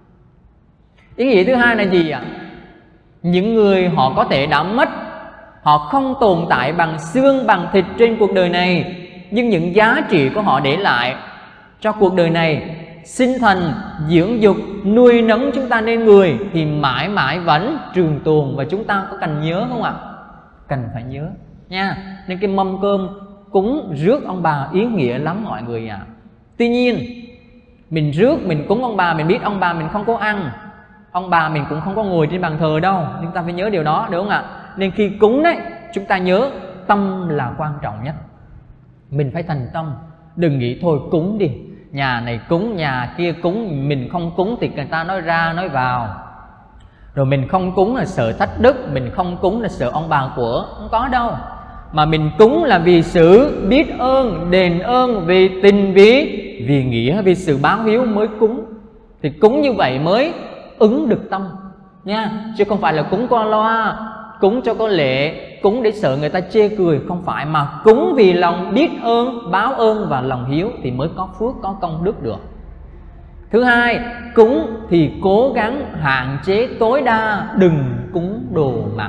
Ý nghĩa thứ hai là gì ạ? Những người họ có thể đã mất, họ không tồn tại bằng xương bằng thịt trên cuộc đời này, nhưng những giá trị của họ để lại cho cuộc đời này, sinh thành, dưỡng dục, nuôi nấng chúng ta nên người, thì mãi mãi vẫn trường tồn. Và chúng ta có cần nhớ không ạ? Cần phải nhớ nha. Nên cái mâm cơm cúng rước ông bà ý nghĩa lắm mọi người ạ. Tuy nhiên mình rước, mình cúng ông bà, mình biết ông bà mình không có ăn, ông bà mình cũng không có ngồi trên bàn thờ đâu, chúng ta phải nhớ điều đó, đúng không ạ? Nên khi cúng đấy, chúng ta nhớ tâm là quan trọng nhất. Mình phải thành tâm, đừng nghĩ thôi cúng đi, nhà này cúng, nhà kia cúng, mình không cúng thì người ta nói ra nói vào. Rồi mình không cúng là sợ thách đức, mình không cúng là sợ ông bà của, không có đâu. Mà mình cúng là vì sự biết ơn, đền ơn, vì tình, vì vì nghĩa, vì sự báo hiếu mới cúng. Thì cúng như vậy mới ứng được tâm nha, chứ không phải là cúng qua loa, cúng cho có lệ, cúng để sợ người ta chê cười, không phải, mà cúng vì lòng biết ơn, báo ơn và lòng hiếu thì mới có phước, có công đức được. Thứ hai, cúng thì cố gắng hạn chế tối đa, đừng cúng đồ mặn.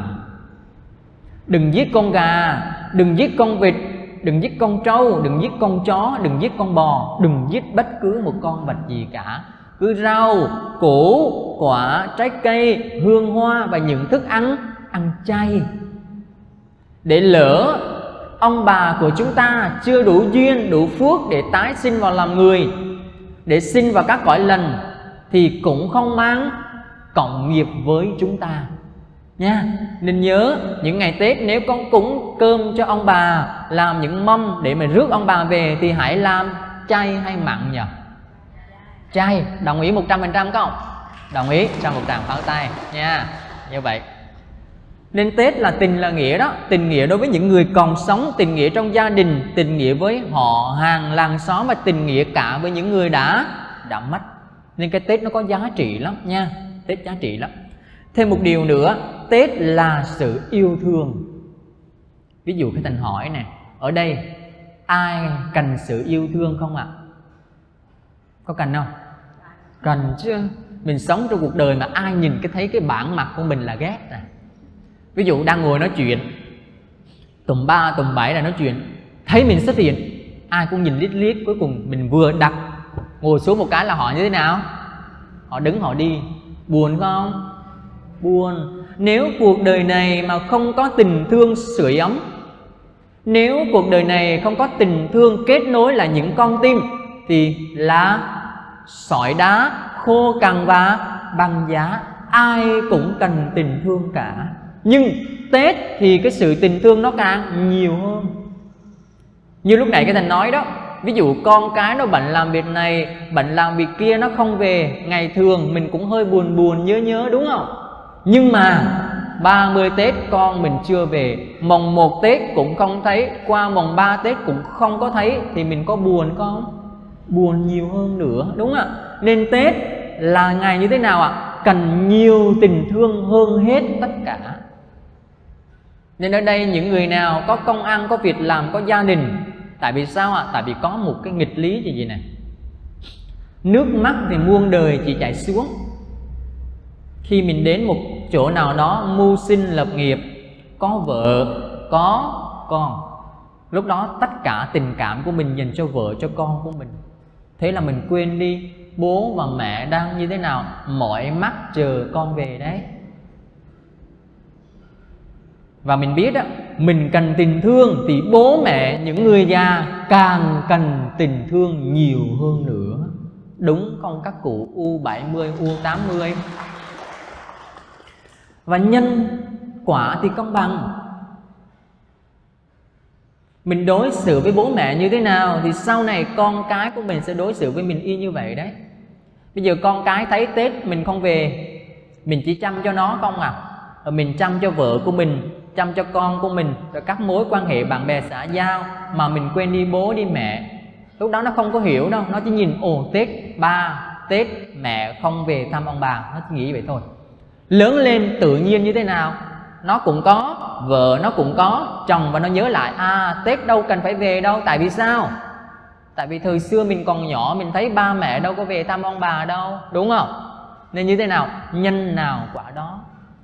Đừng giết con gà, đừng giết con vịt, đừng giết con trâu, đừng giết con chó, đừng giết con bò, đừng giết bất cứ một con vật gì cả. Cứ rau, củ, quả, trái cây, hương hoa và những thức ăn chay. Để lỡ ông bà của chúng ta chưa đủ duyên, đủ phước để tái sinh vào làm người, để sinh vào các cõi lành, thì cũng không mang cộng nghiệp với chúng ta nha. Nên nhớ những ngày Tết nếu con cúng cơm cho ông bà, làm những mâm để mà rước ông bà về, thì hãy làm chay hay mặn nhỉ? Chay. Đồng ý 100% không? Đồng ý, cho một tràng pháo tay nha. Như vậy nên Tết là tình là nghĩa đó. Tình nghĩa đối với những người còn sống, tình nghĩa trong gia đình, tình nghĩa với họ hàng làng xóm, và tình nghĩa cả với những người đã mất. Nên cái Tết nó có giá trị lắm nha. Tết giá trị lắm. Thêm một điều nữa, Tết là sự yêu thương. Ví dụ cái Thành hỏi nè, ở đây ai cần sự yêu thương không ạ? Có cần không? Cần chứ. Mình sống trong cuộc đời mà ai nhìn thấy cái bản mặt của mình là ghét nè. Ví dụ đang ngồi nói chuyện, tầm 3 tầm 7 là nói chuyện, thấy mình xuất hiện, ai cũng nhìn liếc liếc, cuối cùng mình vừa đặt ngồi xuống một cái là họ như thế nào? Họ đứng họ đi. Buồn không? Buồn. Nếu cuộc đời này mà không có tình thương sưởi ấm, nếu cuộc đời này không có tình thương kết nối là những con tim, thì là sỏi đá, khô cằn và băng giá. Ai cũng cần tình thương cả. Nhưng Tết thì cái sự tình thương nó càng nhiều hơn. Như lúc nãy cái Thành nói đó, ví dụ con cái nó bận làm việc này, bận làm việc kia, nó không về. Ngày thường mình cũng hơi buồn buồn nhớ đúng không? Nhưng mà 30 Tết con mình chưa về, mồng 1 Tết cũng không thấy, qua mồng 3 Tết cũng không có thấy, thì mình có buồn không? Buồn nhiều hơn nữa, đúng ạ. Nên Tết là ngày như thế nào ạ? Cần nhiều tình thương hơn hết tất cả. Nên ở đây những người nào có công ăn, có việc làm, có gia đình. Tại vì sao ạ? Tại vì có một cái nghịch lý gì này. Nước mắt thì muôn đời chỉ chảy xuống. Khi mình đến một chỗ nào đó mưu sinh lập nghiệp, có vợ, có con, lúc đó tất cả tình cảm của mình dành cho vợ, cho con của mình. Thế là mình quên đi bố và mẹ đang như thế nào, mỏi mắt chờ con về đấy. Và mình biết á, mình cần tình thương thì bố mẹ, những người già càng cần tình thương nhiều hơn nữa. Đúng không các cụ U70, U80? Và nhân quả thì công bằng. Mình đối xử với bố mẹ như thế nào thì sau này con cái của mình sẽ đối xử với mình y như vậy đấy. Bây giờ con cái thấy Tết mình không về, mình chỉ chăm cho nó không à? Rồi mình chăm cho vợ của mình, chăm cho con của mình, rồi các mối quan hệ bạn bè xã giao, mà mình quên đi bố đi mẹ. Lúc đó nó không có hiểu đâu, nó chỉ nhìn ồ Tết ba, Tết mẹ không về thăm ông bà, nó chỉ nghĩ vậy thôi. Lớn lên tự nhiên như thế nào, nó cũng có vợ, nó cũng có chồng, và nó nhớ lại Tết đâu cần phải về đâu. Tại vì sao? Tại vì thời xưa mình còn nhỏ, mình thấy ba mẹ đâu có về thăm ông bà đâu, đúng không? Nên như thế nào? Nhân nào quả đó.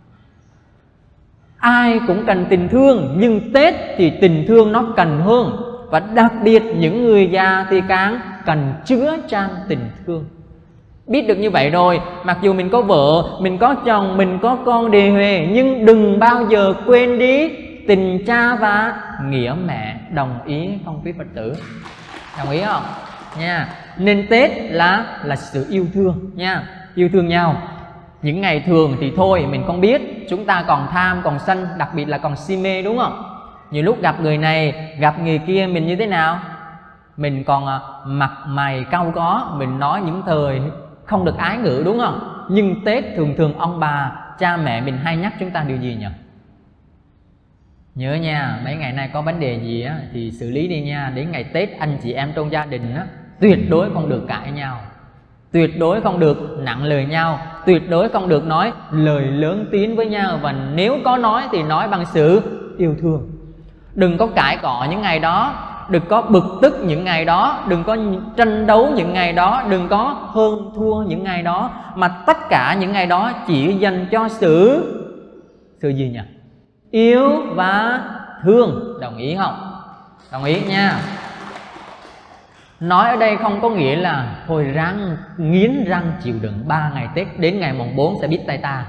Ai cũng cần tình thương, nhưng Tết thì tình thương nó cần hơn. Và đặc biệt những người già thì càng cần chứa chan tình thương. Biết được như vậy rồi, mặc dù mình có vợ, mình có chồng, mình có con đề huề, nhưng đừng bao giờ quên đi tình cha và nghĩa mẹ. Đồng ý không quý Phật tử? Đồng ý không? Nha. Nên Tết là sự yêu thương nha, yêu thương nhau. Những ngày thường thì thôi mình không biết, chúng ta còn tham, còn sân, đặc biệt là còn si mê, đúng không? Nhiều lúc gặp người này, gặp người kia, mình như thế nào? Mình còn mặt mày cau có, mình nói những thời không được ái ngữ, đúng không? Nhưng Tết thường thường ông bà, cha mẹ mình hay nhắc chúng ta điều gì nhỉ? Nhớ nha, mấy ngày nay có vấn đề gì á thì xử lý đi nha. Đến ngày Tết anh chị em trong gia đình á tuyệt đối không được cãi nhau, tuyệt đối không được nặng lời nhau, tuyệt đối không được nói lời lớn tiếng với nhau. Và nếu có nói thì nói bằng sự yêu thương. Đừng có cãi cọ những ngày đó, đừng có bực tức những ngày đó, đừng có tranh đấu những ngày đó, đừng có hơn thua những ngày đó, mà tất cả những ngày đó chỉ dành cho sự gì nhỉ? Yêu và thương. Đồng ý không? Đồng ý nha. Nói ở đây không có nghĩa là thôi ráng nghiến răng chịu đựng 3 ngày Tết, đến ngày mùng 4 sẽ biết tay ta.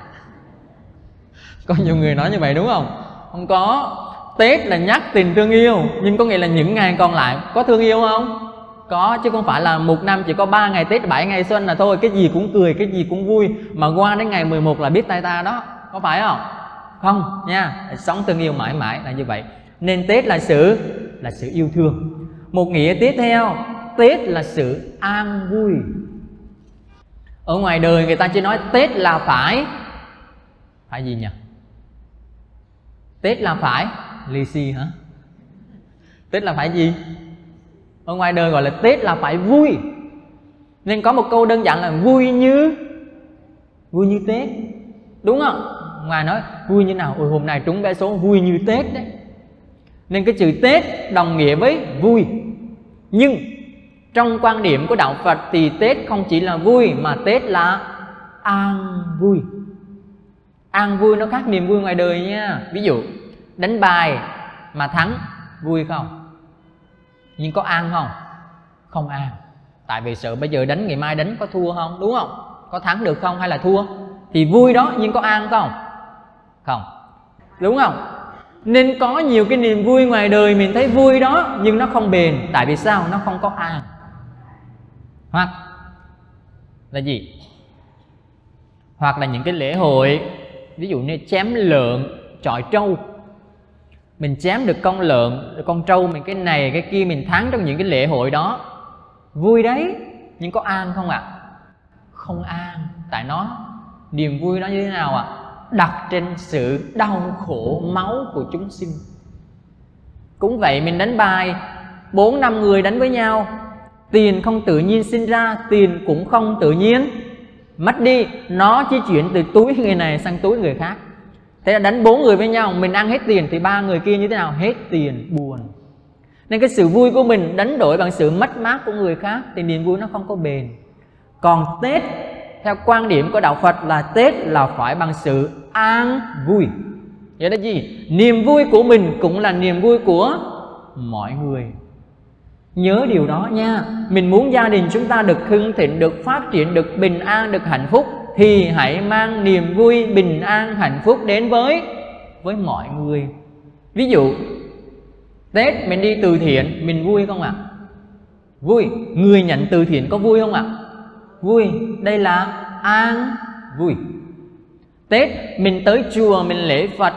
Có nhiều người nói như vậy đúng không? Không có. Tết là nhắc tình thương yêu, nhưng có nghĩa là những ngày còn lại có thương yêu không? Có, chứ không phải là một năm chỉ có 3 ngày Tết, 7 ngày xuân là thôi, cái gì cũng cười, cái gì cũng vui, mà qua đến ngày 11 là biết tay ta đó. Có phải không? Không nha. Sống thương yêu mãi mãi là như vậy. Nên Tết là sự yêu thương. Một nghĩa tiếp theo, Tết là sự an vui. Ở ngoài đời người ta chỉ nói Tết là phải gì nhỉ? Tết là phải lì xì hả? Tết là phải gì? Ở ngoài đời gọi là Tết là phải vui. Nên có một câu đơn giản là vui như Tết. Đúng không? Ngoài nói vui như nào? Ôi hôm nay trúng vé số, vui như Tết đấy. Nên cái chữ Tết đồng nghĩa với vui. Nhưng trong quan điểm của đạo Phật thì Tết không chỉ là vui, mà Tết là an vui. An vui nó khác niềm vui ngoài đời nha. Ví dụ đánh bài mà thắng vui không? Nhưng có an không? Không an. Tại vì sợ bây giờ đánh, ngày mai đánh có thua không? Đúng không? Có thắng được không hay là thua? Thì vui đó, nhưng có an không? Không. Đúng không? Nên có nhiều cái niềm vui ngoài đời mình thấy vui đó, nhưng nó không bền. Tại vì sao? Nó không có an. Hoặc là gì? Hoặc là những cái lễ hội, ví dụ như chém lợn, chọi trâu. Mình chém được con lợn, con trâu, mình cái này cái kia, mình thắng trong những cái lễ hội đó. Vui đấy, nhưng có an không ạ? Không an. Tại nó, niềm vui nó như thế nào ạ? Đặt trên sự đau khổ máu của chúng sinh. Cũng vậy, mình đánh bài 4-5 người đánh với nhau, tiền không tự nhiên sinh ra, tiền cũng không tự nhiên mất đi. Nó chỉ chuyển từ túi người này sang túi người khác. Thế là đánh 4 người với nhau, mình ăn hết tiền thì 3 người kia như thế nào? Hết tiền, buồn. Nên cái sự vui của mình đánh đổi bằng sự mất mát của người khác thì niềm vui nó không có bền. Còn Tết theo quan điểm của đạo Phật là Tết là phải bằng sự an vui. Vậy là gì? Niềm vui của mình cũng là niềm vui của mọi người. Nhớ điều đó nha. Mình muốn gia đình chúng ta được hưng thịnh, được phát triển, được bình an, được hạnh phúc, thì hãy mang niềm vui, bình an, hạnh phúc đến với mọi người. Ví dụ Tết mình đi từ thiện, mình vui không ạ? Vui. Người nhận từ thiện có vui không ạ? Vui. Đây là an vui. Tết mình tới chùa, mình lễ Phật,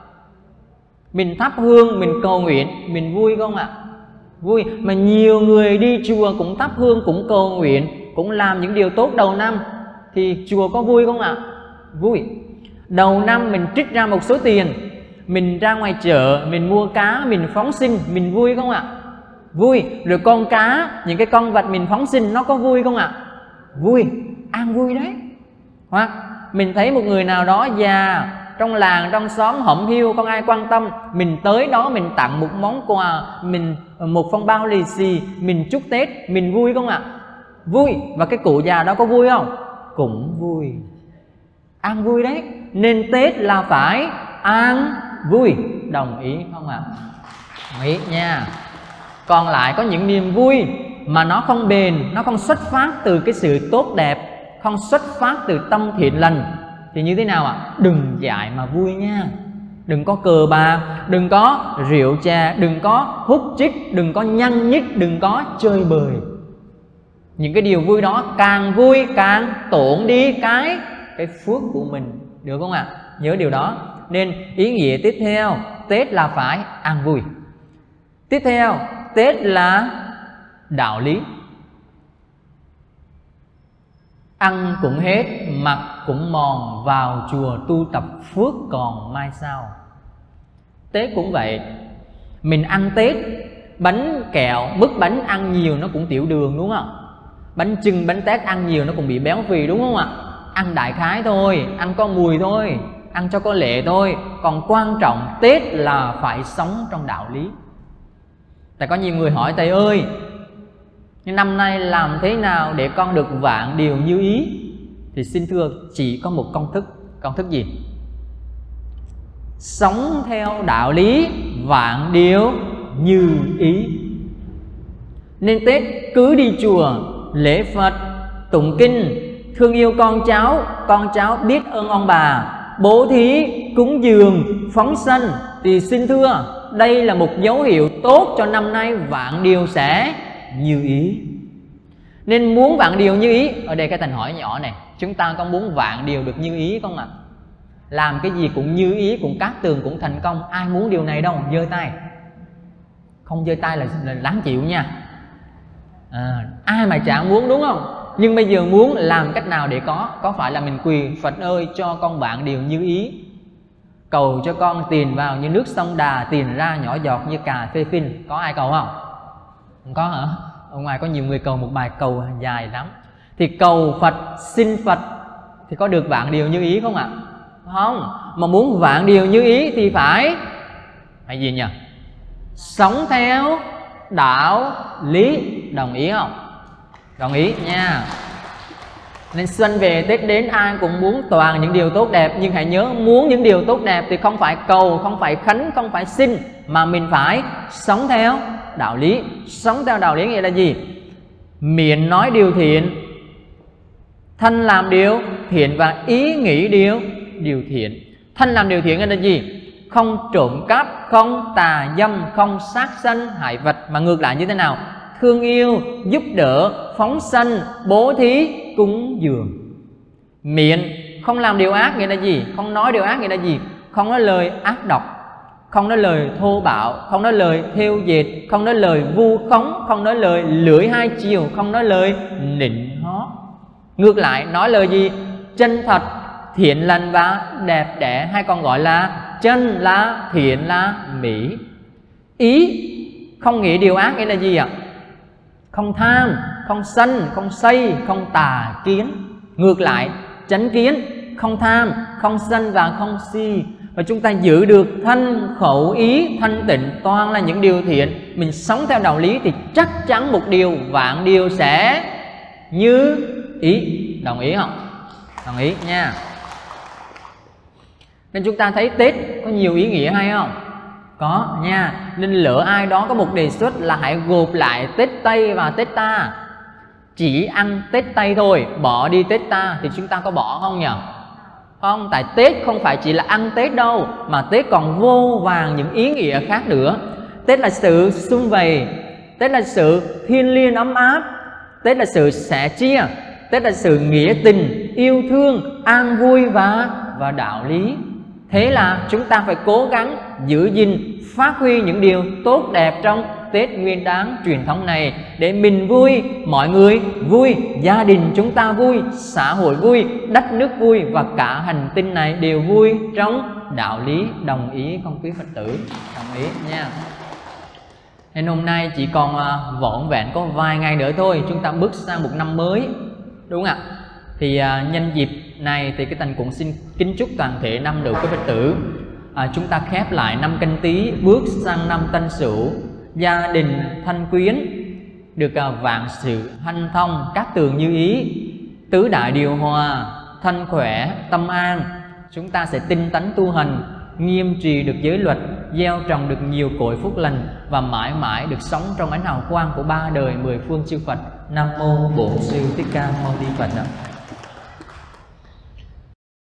mình thắp hương, mình cầu nguyện, mình vui không ạ? Vui. Mà nhiều người đi chùa cũng thắp hương, cũng cầu nguyện, cũng làm những điều tốt đầu năm, thì chùa có vui không ạ? Vui. Đầu năm mình trích ra một số tiền, mình ra ngoài chợ, mình mua cá, mình phóng sinh, mình vui không ạ? Vui. Rồi con cá, những cái con vật mình phóng sinh, nó có vui không ạ? Vui. An vui đấy. Hoặc mình thấy một người nào đó già trong làng, trong xóm hõm hiu, không ai quan tâm, mình tới đó mình tặng một món quà, mình một phong bao lì xì, mình chúc Tết, mình vui không ạ? Vui. Và cái cụ già đó có vui không? Cũng vui. An vui đấy. Nên Tết là phải an vui. Đồng ý không ạ? Đồng ý nha. Còn lại có những niềm vui mà nó không bền, nó không xuất phát từ cái sự tốt đẹp, không xuất phát từ tâm thiện lành, thì như thế nào ạ? Đừng dại mà vui nha. Đừng có cờ bạc, đừng có rượu chè, đừng có hút chích, đừng có nhăng nhít, đừng có chơi bời. Những cái điều vui đó càng vui càng tổn đi cái phước của mình. Được không ạ? Nhớ điều đó. Nên ý nghĩa tiếp theo, Tết là phải an vui. Tiếp theo, Tết là đạo lý. Ăn cũng hết, mặc cũng mòn, vào chùa tu tập phước còn mai sau. Tết cũng vậy. Mình ăn Tết, bánh kẹo, mứt bánh ăn nhiều nó cũng tiểu đường đúng không? Bánh chưng, bánh tét ăn nhiều nó cũng bị béo phì đúng không ạ? Ăn đại khái thôi, ăn có mùi thôi, ăn cho có lệ thôi. Còn quan trọng Tết là phải sống trong đạo lý. Tại có nhiều người hỏi thầy ơi, năm nay làm thế nào để con được vạn điều như ý? Thì xin thưa, chỉ có một công thức. Công thức gì? Sống theo đạo lý, vạn điều như ý. Nên Tết cứ đi chùa, lễ Phật, tụng kinh, thương yêu con cháu biết ơn ông bà, bố thí, cúng dường, phóng sanh. Thì xin thưa, đây là một dấu hiệu tốt cho năm nay vạn điều sẽ như ý. Nên muốn vạn điều như ý, ở đây cái Thành hỏi nhỏ này, chúng ta có muốn vạn điều được như ý không ạ? Làm cái gì cũng như ý, cũng cát tường, cũng thành công. Ai muốn điều này đâu, giơ tay. Không giơ tay là đáng chịu nha. Ai mà chả muốn đúng không? Nhưng bây giờ muốn làm cách nào để có phải là mình quỳ Phật ơi cho con vạn điều như ý, cầu cho con tiền vào như nước sông Đà, tiền ra nhỏ giọt như cà phê phin. Có ai cầu không? Không có hả? Ở ngoài có nhiều người cầu một bài cầu dài lắm. Thì cầu Phật, xin Phật thì có được vạn điều như ý không ạ? Không. Mà muốn vạn điều như ý thì phải gì nhỉ? Sống theo đạo lý. Đồng ý không? Đồng ý nha. Nên xuân về Tết đến ai cũng muốn toàn những điều tốt đẹp. Nhưng hãy nhớ, muốn những điều tốt đẹp thì không phải cầu, không phải khấn, không phải xin, mà mình phải sống theo đạo lý. Sống theo đạo lý nghĩa là gì? Miệng nói điều thiện, thân làm điều thiện, và ý nghĩ điều thiện. Thân làm điều thiện là gì? Không trộm cắp, không tà dâm, không sát sanh hại vật. Mà ngược lại như thế nào? Thương yêu, giúp đỡ, phóng sanh, bố thí, cúng dường. Miệng không làm điều ác nghĩa là gì? Không nói điều ác nghĩa là gì? Không nói lời ác độc, không nói lời thô bạo, không nói lời thêu dệt, không nói lời vu khống, không nói lời lưỡi hai chiều, không nói lời nịnh hót. Ngược lại nói lời gì? Chân thật, thiện lành và đẹp đẽ, hay còn gọi là chân là thiện là mỹ. Ý không nghĩ điều ác nghĩa là gì ạ? Không tham, không sân, không say, không tà kiến. Ngược lại chánh kiến, không tham, không sân và không si. Và chúng ta giữ được thân khẩu ý thanh tịnh, toàn là những điều thiện. Mình sống theo đạo lý thì chắc chắn một điều vạn điều sẽ như ý. Đồng ý không? Đồng ý nha. Nên chúng ta thấy Tết có nhiều ý nghĩa hay không? Có nha. Nên lỡ ai đó có một đề xuất là hãy gộp lại Tết Tây và Tết ta, chỉ ăn Tết Tây thôi, bỏ đi Tết ta, thì chúng ta có bỏ không nhỉ? Không, tại Tết không phải chỉ là ăn Tết đâu, mà Tết còn vô vàn những ý nghĩa khác nữa. Tết là sự sum vầy, Tết là sự thiêng liêng ấm áp, Tết là sự sẻ chia, Tết là sự nghĩa tình, yêu thương, an vui và đạo lý. Thế là chúng ta phải cố gắng giữ gìn, phát huy những điều tốt đẹp trong Tết Nguyên Đán truyền thống này, để mình vui, mọi người vui, gia đình chúng ta vui, xã hội vui, đất nước vui, và cả hành tinh này đều vui trong đạo lý. Đồng ý không quý Phật tử? Đồng ý nha. Nên hôm nay chỉ còn vỏn vẹn có vài ngày nữa thôi, chúng ta bước sang một năm mới, đúng không ạ? Thì nhân dịp này thì cái Thành cũng xin kính chúc toàn thể nam nữ quý Phật tử chúng ta khép lại năm Canh Tý, bước sang năm Tân Sửu, gia đình thanh quyến được vạn sự hanh thông, cát tường như ý, tứ đại điều hòa, thanh khỏe, tâm an. Chúng ta sẽ tinh tấn tu hành, nghiêm trì được giới luật, gieo trồng được nhiều cội phúc lành, và mãi mãi được sống trong ánh hào quang của ba đời mười phương chư Phật. Nam mô Bổn Sư Thích Ca Mâu Ni Phật.